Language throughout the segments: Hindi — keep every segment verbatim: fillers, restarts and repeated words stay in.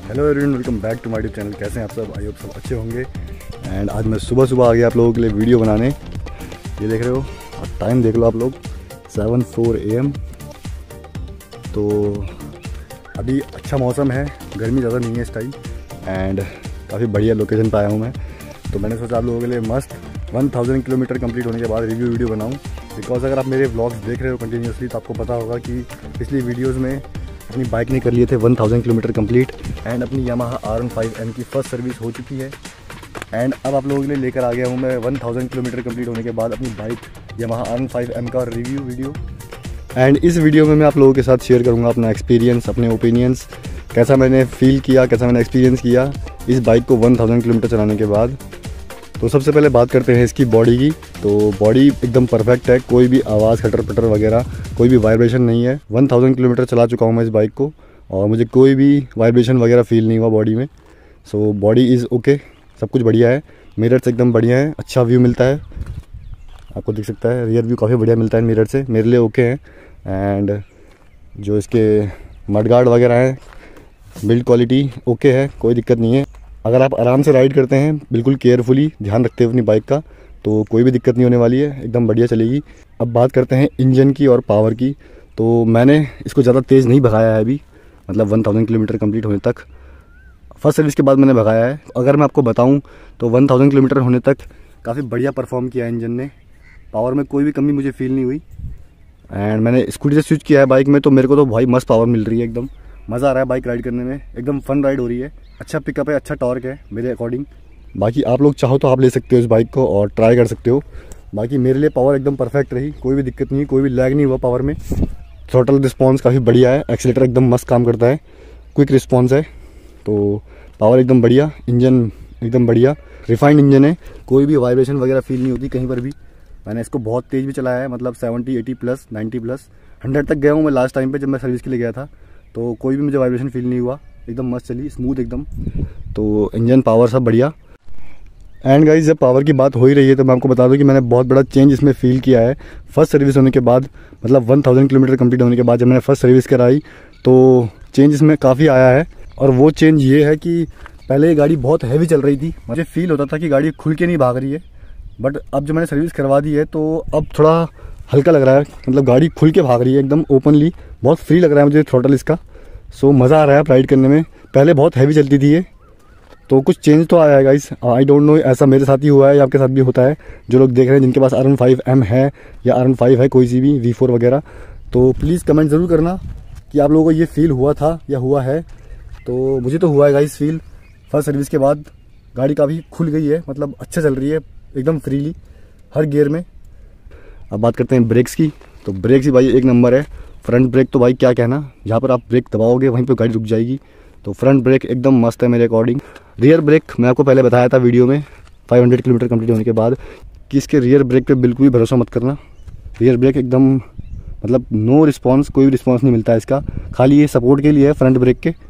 Hello everyone, welcome back to my YouTube channel. कैसे हैं आप सब? आई होप सब अच्छे होंगे। एंड आज मैं सुबह सुबह आ गया आप लोगों के लिए वीडियो बनाने। ये देख रहे हो, और टाइम देख लो आप लोग, सेवन फोर ए एम। तो अभी अच्छा मौसम है, गर्मी ज़्यादा नहीं है इस टाइम, एंड काफ़ी बढ़िया लोकेशन पर आया हूँ मैं। तो मैंने सोचा आप लोगों के लिए मस्त वन थाउजेंड किलोमीटर कंप्लीट होने के बाद रिव्यू वीडियो बनाऊँ। बिकॉज अगर आप मेरे व्लॉग्स देख रहे हो कंटिन्यूसली तो आपको पता होगा कि पिछली वीडियोज़ में अपनी बाइक ने कर लिए थे one thousand kilometre complete, and अपनी Yamaha R one five M की फ़र्स्ट सर्विस हो चुकी है। एंड अब आप लोगों के लिए लेकर आ गया हूँ मैं वन थाउजेंड किलोमीटर कंप्लीट होने के बाद अपनी bike Yamaha R one five M का रिव्यू वीडियो। एंड इस वीडियो में मैं आप लोगों के साथ शेयर करूँगा अपना एक्सपीरियंस, अपने ओपिनियंस, कैसा मैंने फ़ील किया, कैसा मैंने एक्सपीरियंस किया इस बाइक को वन थाउजेंड किलोमीटर चलाने के बाद। तो सबसे पहले बात करते हैं इसकी बॉडी की। तो बॉडी एकदम परफेक्ट है, कोई भी आवाज़ खटर पटर वगैरह, कोई भी वाइब्रेशन नहीं है। वन थाउजेंड किलोमीटर चला चुका हूँ मैं इस बाइक को और मुझे कोई भी वाइब्रेशन वगैरह फील नहीं हुआ बॉडी में। सो बॉडी इज़ ओके, सब कुछ बढ़िया है। मिरर्स एकदम बढ़िया है, अच्छा व्यू मिलता है, आपको दिख सकता है। रियर व्यू काफ़ी बढ़िया मिलता है मिरर से, मेरे लिए ओके हैं। एंड जो इसके मडगार्ड वगैरह हैं, बिल्ड क्वालिटी ओके है, कोई दिक्कत नहीं है। अगर आप आराम से राइड करते हैं, बिल्कुल केयरफुली ध्यान रखते हैं अपनी बाइक का, तो कोई भी दिक्कत नहीं होने वाली है, एकदम बढ़िया चलेगी। अब बात करते हैं इंजन की और पावर की। तो मैंने इसको ज़्यादा तेज़ नहीं भगाया है अभी, मतलब वन थाउजेंड किलोमीटर कंप्लीट होने तक। फर्स्ट सर्विस के बाद मैंने भगाया है। अगर मैं आपको बताऊं तो वन थाउजेंड किलोमीटर होने तक काफ़ी बढ़िया परफॉर्म किया है इंजन ने। पावर में कोई भी कमी मुझे फील नहीं हुई। एंड मैंने स्कूटी से स्विच किया है बाइक में, तो मेरे को तो भाई मस्त पावर मिल रही है, एकदम मज़ा आ रहा है बाइक राइड करने में, एकदम फन राइड हो रही है। अच्छा पिकअप है, अच्छा टॉर्क है मेरे अकॉर्डिंग। बाकी आप लोग चाहो तो आप ले सकते हो इस बाइक को और ट्राई कर सकते हो। बाकी मेरे लिए पावर एकदम परफेक्ट रही, कोई भी दिक्कत नहीं, कोई भी लैग नहीं हुआ पावर में। थ्रॉटल रिस्पॉन्स काफ़ी बढ़िया है, एक्सीलेटर एकदम मस्त काम करता है, क्विक रिस्पॉन्स है। तो पावर एकदम बढ़िया, इंजन एकदम बढ़िया, रिफाइंड इंजन है, कोई भी वाइब्रेशन वगैरह फील नहीं होती कहीं पर भी। मैंने इसको बहुत तेज़ भी चलाया है, मतलब seventy eighty plus ninety plus hundred तक गया हूँ मैं लास्ट टाइम पे जब मैं सर्विस के लिए गया था। तो कोई भी मुझे वाइब्रेशन फील नहीं हुआ, एकदम मस्त चली, स्मूथ एकदम। तो इंजन पावर सब बढ़िया। एंड गाइस, जब पावर की बात हो ही रही है तो मैं आपको बता दूं कि मैंने बहुत बड़ा चेंज इसमें फील किया है फर्स्ट सर्विस होने के बाद। मतलब वन थाउजेंड किलोमीटर कंप्लीट होने के बाद जब मैंने फर्स्ट सर्विस कराई तो चेंज इसमें काफ़ी आया है। और वो चेंज ये है कि पहले ये गाड़ी बहुत हैवी चल रही थी, मुझे फील होता था कि गाड़ी खुल के नहीं भाग रही है। बट अब जब मैंने सर्विस करवा दी है तो अब थोड़ा हल्का लग रहा है, मतलब गाड़ी खुल के भाग रही है एकदम ओपनली, बहुत फ्री लग रहा है मुझे थ्रॉटल इसका। सो मज़ा आ रहा है राइड करने में। पहले बहुत हैवी चलती थी ये, तो कुछ चेंज तो आया है गाइस। आई डोंट नो ऐसा मेरे साथ ही हुआ है या आपके साथ भी होता है। जो लोग देख रहे हैं जिनके पास आर वन फाइव एम है या आर वन फाइव है, कोई सी भी वी फोर वगैरह, तो प्लीज़ कमेंट ज़रूर करना कि आप लोगों को ये फील हुआ था या हुआ है। तो मुझे तो हुआ है गाइस फील, फर्स्ट सर्विस के बाद गाड़ी काफ़ी खुल गई है, मतलब अच्छा चल रही है एकदम फ्रीली हर गियर में। अब बात करते हैं ब्रेक्स की। तो ब्रेक्स ही भाई एक नंबर है। फ्रंट ब्रेक तो भाई क्या कहना, जहाँ पर आप ब्रेक दबाओगे वहीं पर गाड़ी रुक जाएगी। तो फ्रंट ब्रेक एकदम मस्त है मेरे अकॉर्डिंग। रियर ब्रेक मैं आपको पहले बताया था वीडियो में फाइव हंड्रेड किलोमीटर कंप्लीट होने के बाद कि इसके रियर ब्रेक पे बिल्कुल भी भरोसा मत करना। रियर ब्रेक एकदम मतलब नो रिस्पांस, कोई भी रिस्पांस नहीं मिलता है इसका। खाली ये सपोर्ट के लिए है फ्रंट ब्रेक के।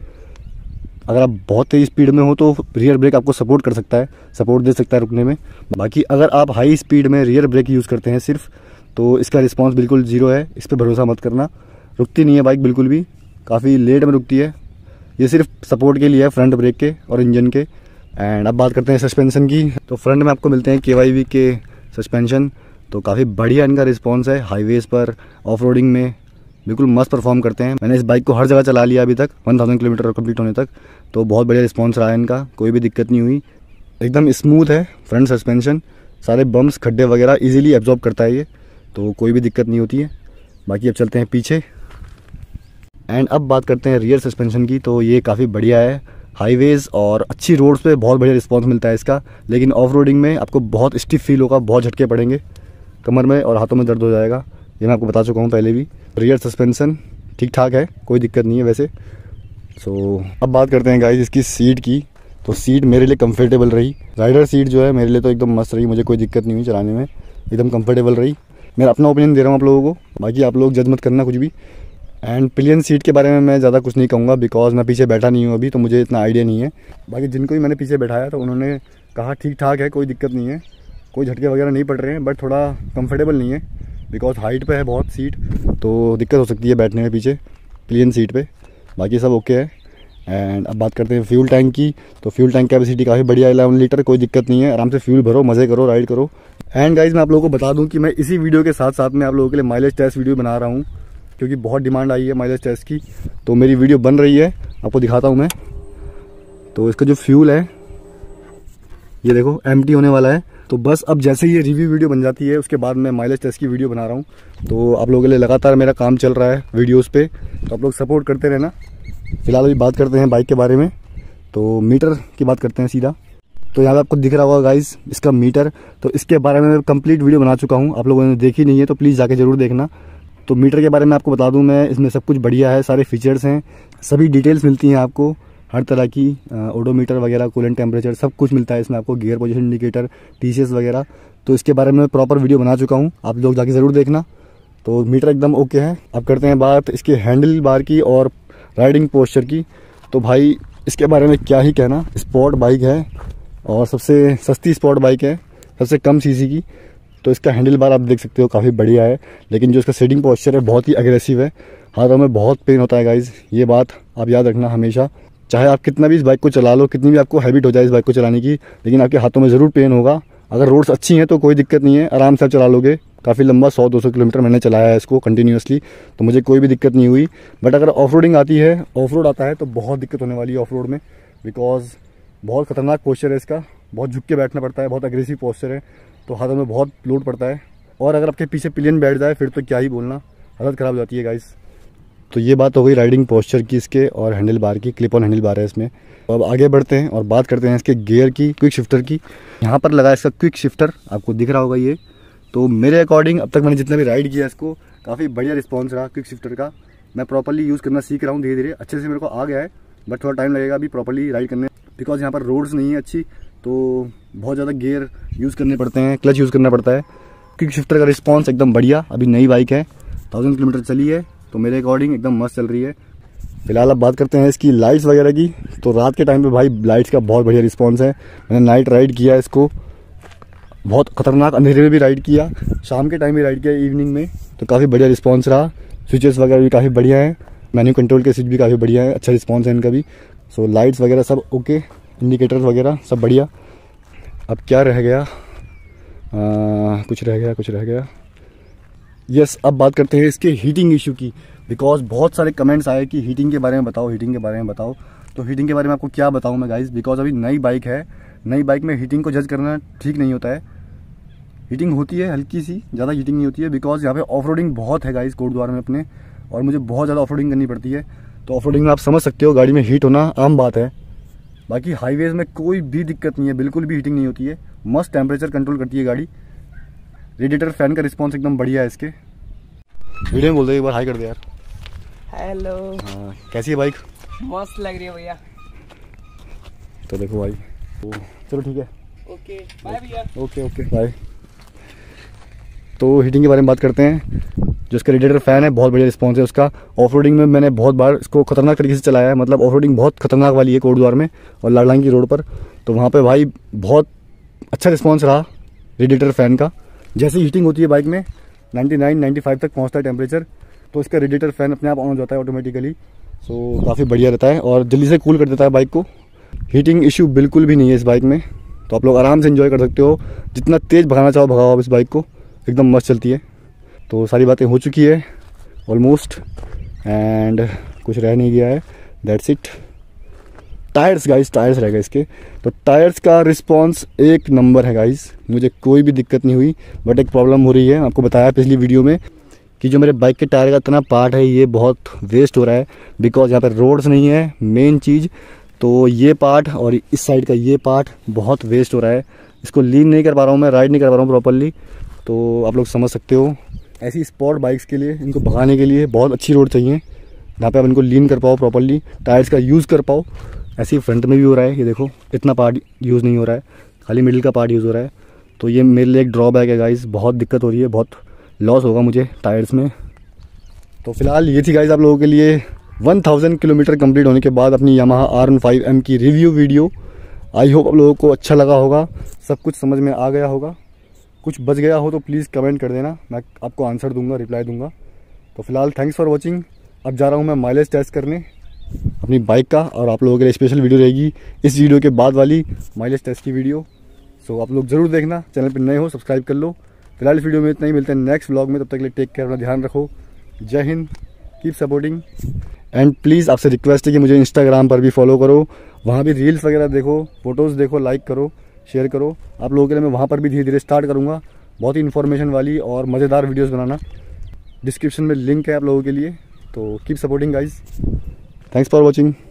अगर आप बहुत तेज़ स्पीड में हो तो रियर ब्रेक आपको सपोर्ट कर सकता है, सपोर्ट दे सकता है रुकने में। बाकी अगर आप हाई स्पीड में रियर ब्रेक यूज़ करते हैं सिर्फ, तो इसका रिस्पांस बिल्कुल ज़ीरो है, इस पर भरोसा मत करना। रुकती नहीं है बाइक बिल्कुल भी, काफ़ी लेट में रुकती है। ये सिर्फ सपोर्ट के लिए है फ्रंट ब्रेक के और इंजन के। एंड अब बात करते हैं सस्पेंशन की। तो फ्रंट में आपको मिलते हैं के वाई वी के सस्पेंशन, तो काफ़ी बढ़िया इनका रिस्पांस है। हाईवेज़ पर, ऑफ रोडिंग में बिल्कुल मस्त परफॉर्म करते हैं। मैंने इस बाइक को हर जगह चला लिया अभी तक वन थाउजेंड किलोमीटर कंप्लीट होने तक, तो बहुत बढ़िया रिस्पांस रहा है इनका, कोई भी दिक्कत नहीं हुई। एकदम स्मूथ है फ्रंट सस्पेंशन, सारे बम्प्स खड्डे वगैरह इजीली एब्जॉर्ब करता है ये, तो कोई भी दिक्कत नहीं होती है। बाकी अब चलते हैं पीछे। एंड अब बात करते हैं रियर सस्पेंशन की। तो ये काफ़ी बढ़िया है, हाईवेज़ और अच्छी रोड्स पे बहुत बढ़िया रिस्पांस मिलता है इसका। लेकिन ऑफ रोडिंग में आपको बहुत स्टिफ फील होगा, बहुत झटके पड़ेंगे कमर में और हाथों में दर्द हो जाएगा, ये मैं आपको बता चुका हूँ पहले भी। रियर सस्पेंशन ठीक ठाक है, कोई दिक्कत नहीं है वैसे। सो so, अब बात करते हैं गाइस इसकी सीट की। तो सीट मेरे लिए कंफर्टेबल रही, राइडर सीट जो है मेरे लिए तो एकदम मस्त रही, मुझे कोई दिक्कत नहीं हुई चलाने में, एकदम कंफर्टेबल रही। मेरा अपना ओपिनियन दे रहा हूँ आप लोगों को, बाकी आप लोग जज मत करना कुछ भी। एंड पिलियन सीट के बारे में मैं ज़्यादा कुछ नहीं कहूँगा बिकॉज मैं पीछे बैठा नहीं हूँ अभी, तो मुझे इतना आइडिया नहीं है। बाकी जिनको भी मैंने पीछे बैठाया तो उन्होंने कहा ठीक ठाक है, कोई दिक्कत नहीं है, कोई झटके वगैरह नहीं पड़ रहे हैं, बट थोड़ा कंफर्टेबल नहीं है बिकॉज हाइट पे है बहुत सीट, तो दिक्कत हो सकती है बैठने में पीछे पिलियन सीट पे। बाकी सब ओके है। एंड अब बात करते हैं फ्यूल टैंक की। तो फ्यूल टैंक कैपेसिटी काफ़ी बढ़िया है, इलेवन लीटर, कोई दिक्कत नहीं है, आराम से फ्यूल भरो, मज़े करो, राइड करो। एंड गाइज मैं आप लोगों को बता दूं कि मैं इसी वीडियो के साथ साथ में आप लोगों के लिए माइलेज टेस्ट वीडियो बना रहा हूं, क्योंकि बहुत डिमांड आई है माइलेज टेस्ट की। तो मेरी वीडियो बन रही है, आपको दिखाता हूँ मैं। तो इसका जो फ्यूल है ये देखो एम्प्टी होने वाला है। तो बस अब जैसे ये रिव्यू वीडियो बन जाती है उसके बाद मैं माइलेज टेस्ट की वीडियो बना रहा हूँ। तो आप लोगों के लिए लगातार मेरा काम चल रहा है वीडियोस पे, तो आप लोग सपोर्ट करते रहना। फिलहाल अभी बात करते हैं बाइक के बारे में। तो मीटर की बात करते हैं सीधा। तो यहाँ पे आपको दिख रहा होगा गाइस इसका मीटर। तो इसके बारे में मैं कंप्लीट वीडियो बना चुका हूँ, आप लोगों ने देखी नहीं है तो प्लीज़ जाके ज़रूर देखना। तो मीटर के बारे में आपको बता दूँ मैं, इसमें सब कुछ बढ़िया है, सारे फीचर्स हैं, सभी डिटेल्स मिलती हैं आपको, हर तरह की ओडोमीटर वगैरह, कूलेंट टेम्परेचर सब कुछ मिलता है इसमें आपको, गियर पोजीशन इंडिकेटर, टीसीएस वगैरह। तो इसके बारे में प्रॉपर वीडियो बना चुका हूँ, आप लोग जाके ज़रूर देखना। तो मीटर एकदम ओके है। अब करते हैं बात इसके हैंडल बार की और राइडिंग पोस्चर की। तो भाई इसके बारे में क्या ही कहना, स्पोर्ट बाइक है और सबसे सस्ती स्पोर्ट बाइक है, सबसे कम सीसी की। तो इसका हैंडल बार आप देख सकते हो काफ़ी बढ़िया है, लेकिन जो इसका सीटिंग पोस्चर है बहुत ही अग्रेसिव है, हाथों में बहुत पेन होता है गाइज, ये बात आप याद रखना हमेशा। चाहे आप कितना भी इस बाइक को चला लो, कितनी भी आपको हैबिट हो जाए इस बाइक को चलाने की, लेकिन आपके हाथों में ज़रूर पेन होगा। अगर रोड्स अच्छी हैं तो कोई दिक्कत नहीं है, आराम से आप चला लोगे। काफ़ी लंबा सौ दो सौ किलोमीटर मैंने चलाया है इसको कंटिन्यूसली, तो मुझे कोई भी दिक्कत नहीं हुई। बट अगर ऑफ रोडिंग आती है, ऑफ रोड आता है तो बहुत दिक्कत होने वाली है ऑफ रोड में, बिकॉज बहुत खतरनाक पोस्चर है इसका, बहुत झुक के बैठना पड़ता है, बहुत अग्रेसिव पोस्चर है, तो हाथों में बहुत लोड पड़ता है। और अगर आपके पीछे पिलियन बैठ जाए फिर तो क्या ही बोलना, हालत ख़राब हो जाती है गाइस। तो ये बात हो गई राइडिंग पोस्चर की इसके और हैंडल बार की, क्लिप ऑन हैंडल बार है इसमें। तो अब आगे बढ़ते हैं और बात करते हैं इसके गियर की, क्विक शिफ्टर की। यहाँ पर लगा है इसका क्विक शिफ्टर, आपको दिख रहा होगा ये। तो मेरे अकॉर्डिंग अब तक मैंने जितना भी राइड किया इसको, काफ़ी बढ़िया रिस्पॉन्स रहा क्विक शिफ्टर का। मैं प्रॉपर्ली यूज़ करना सीख रहा हूँ धीरे धीरे, अच्छे से मेरे को आ गया है, बट थोड़ा टाइम लगेगा अभी प्रॉपर्ली राइड करने, बिकॉज यहाँ पर रोड्स नहीं है अच्छी, तो बहुत ज़्यादा गियर यूज़ करने पड़ते हैं, क्लच यूज़ करना पड़ता है। क्विक शिफ्टर का रिस्पॉन्स एकदम बढ़िया, अभी नई बाइक है, थाउजेंड किलोमीटर चली है, तो मेरे अकॉर्डिंग एकदम मस्त चल रही है। फिलहाल अब बात करते हैं इसकी लाइट्स वगैरह की। तो रात के टाइम पे भाई लाइट्स का बहुत बढ़िया रिस्पांस है। मैंने नाइट राइड किया इसको, बहुत खतरनाक अंधेरे में भी राइड किया, शाम के टाइम भी राइड किया, इवनिंग में, तो काफ़ी बढ़िया रिस्पांस रहा। स्विचेस वगैरह भी काफ़ी बढ़िया हैं, मेन्यू कंट्रोल के स्विच भी काफ़ी बढ़िया है, अच्छा रिस्पांस है इनका भी। सो लाइट्स वगैरह सब ओके, इंडिकेटर्स वगैरह सब बढ़िया। अब क्या रह गया, आ, कुछ रह गया कुछ रह गया यस yes, अब बात करते हैं इसके हीटिंग इशू की, बिकॉज बहुत सारे कमेंट्स आए कि हीटिंग के बारे में बताओ, हीटिंग के बारे में बताओ। तो हीटिंग के बारे में आपको क्या बताऊं मैं गाइस, बिकॉज अभी नई बाइक है, नई बाइक में हीटिंग को जज करना ठीक नहीं होता है। हीटिंग होती है हल्की सी, ज़्यादा हीटिंग नहीं होती है, बिकॉज यहाँ पे ऑफ रोडिंग बहुत है गाइस कोटद्वार में अपने, और मुझे बहुत ज़्यादा ऑफ रोडिंग करनी पड़ती है। तो ऑफ रोडिंग में आप समझ सकते हो गाड़ी में हीट होना आम बात है। बाकी हाईवेज में कोई भी दिक्कत नहीं है, बिल्कुल भी हीटिंग नहीं होती है, मस्त टेम्परेचर कंट्रोल करती है गाड़ी। रेडिएटर फैन का रिस्पॉन्स एकदम बढ़िया है इसके। वीडियो में बोल दे एक बार, हाई कर दे यार। हेलो। हाँ, कैसी है बाइक? मस्त लग रही है भैया। तो देखो भाई, तो चलो ठीक है, ओके बाय भैया। Okay okay bye. तो हीटिंग के बारे में बात करते हैं। जो इसका रेडिएटर फ़ैन है बहुत बढ़िया रिस्पॉन्स है उसका। ऑफ रोडिंग में मैंने बहुत बार इसको खतरनाक तरीके से चलाया है, मतलब ऑफ रोडिंग बहुत खतरनाक वाली है कोटद्वार में और लाडलांग की रोड पर, तो वहाँ पे भाई बहुत अच्छा रिस्पॉन्स रहा रेडिएटर फ़ैन का। जैसे हीटिंग होती है बाइक में नाइन्टी नाइन नाइन्टी फाइव तक पहुँचता है टेम्परेचर, तो इसका रेडिएटर फ़ैन अपने आप ऑन हो जाता है ऑटोमेटिकली। सो काफ़ी बढ़िया रहता है और जल्दी से कूल कर देता है बाइक को। हीटिंग इशू बिल्कुल भी नहीं है इस बाइक में, तो आप लोग आराम से एंजॉय कर सकते हो, जितना तेज़ भगाना चाहो भगाओ आप इस बाइक को, एकदम मस्त चलती है। तो सारी बातें हो चुकी है ऑलमोस्ट, एंड कुछ रह नहीं गया है, that's it. Tyres guys, tyres रह गए इसके। तो टायर्स का रिस्पांस एक नंबर है गाइस, मुझे कोई भी दिक्कत नहीं हुई। बट एक प्रॉब्लम हो रही है, आपको बताया पिछली वीडियो में कि जो मेरे बाइक के टायर का इतना पार्ट है ये बहुत वेस्ट हो रहा है, बिकॉज यहाँ पर रोड्स नहीं है मेन चीज़। तो ये पार्ट और इस साइड का ये पार्ट बहुत वेस्ट हो रहा है, इसको लीन नहीं कर पा रहा हूँ मैं, राइड नहीं कर पा रहा हूँ प्रॉपरली। तो आप लोग समझ सकते हो, ऐसी स्पोर्ट बाइक्स के लिए, इनको भगाने के लिए बहुत अच्छी रोड चाहिए जहाँ पे आप इनको लीन कर पाओ प्रॉपरली, टायर्स का यूज़ कर पाओ। ऐसे ही फ्रंट में भी हो रहा है, ये देखो इतना पार्ट यूज़ नहीं हो रहा है, खाली मिडिल का पार्ट यूज़ हो रहा है। तो ये मेरे लिए एक ड्रॉबैक है गाइस, बहुत दिक्कत हो रही है, बहुत लॉस होगा मुझे टायर्स में। तो फिलहाल ये थी गाइस आप लोगों के लिए वन थाउजेंड किलोमीटर कंप्लीट होने के बाद अपनी Yamaha R one five M की रिव्यू वीडियो। आई होप आप लोगों को अच्छा लगा होगा, सब कुछ समझ में आ गया होगा। कुछ बच गया हो तो प्लीज़ कमेंट कर देना, मैं आपको आंसर दूंगा, रिप्लाई दूंगा। तो फिलहाल थैंक्स फॉर वॉचिंग। अब जा रहा हूँ मैं माइलेज टेस्ट करने। अपनी बाइक का, और आप लोगों के लिए स्पेशल वीडियो रहेगी इस वीडियो के बाद वाली माइलेज टेस्ट की वीडियो। सो आप लोग ज़रूर देखना, चैनल पर नए हो सब्सक्राइब कर लो। फिलहाल इस वीडियो में इतना ही, मिलते हैं नेक्स्ट व्लॉग में, तब तक के लिए टेक केयर, अपना ध्यान रखो। जय Hind, keep supporting and please आपसे रिक्वेस्ट है कि मुझे इंस्टाग्राम पर भी फॉलो करो, वहाँ भी रील्स वगैरह देखो, फोटोज़ देखो, लाइक करो, शेयर करो। आप लोगों के लिए मैं वहाँ पर भी धीरे धीरे स्टार्ट करूँगा बहुत ही इन्फॉर्मेशन वाली और मज़ेदार वीडियोस बनाना। डिस्क्रिप्शन में लिंक है आप लोगों के लिए, तो keep supporting guys. Thanks for watching.